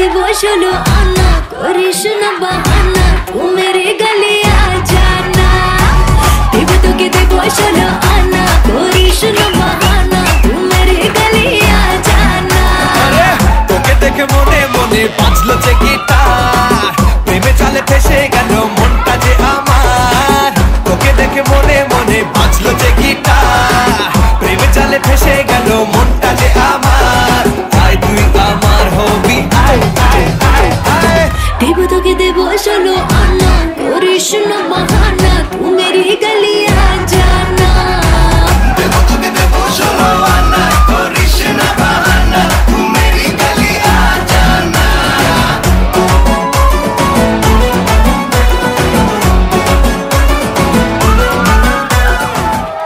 देबो 16 आना, करिस ना बहाना, तू मेरे गले आ जाना। देबो तोके देबो 16 आना, करिस ना बहाना, तू मेरे गले आ जाना। अरे তোকে দেখে মনে মনে বাজলো যে গিটার, প্রেমে জালে ফেসে গেল মনটা যে আমার। তোকে দেখে মনে মনে বাজলো যে গিটার, প্রেমে জালে ফেসে গেল মনটা যে আমার। আয় তুই আমার হবি, আয় আয় আয় আয়। দেবো তোকে দেবো 16 আনা, করিস না